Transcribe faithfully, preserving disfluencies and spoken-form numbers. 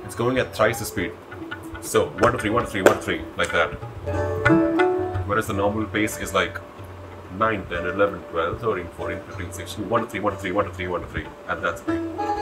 it's going at thrice the speed. So one to three, one to three, one to three, like that. Whereas the normal pace is like nine, ten, eleven, twelve, thirteen, fourteen, fifteen, sixteen, one to three, one to three, one to three, one to three, at that speed.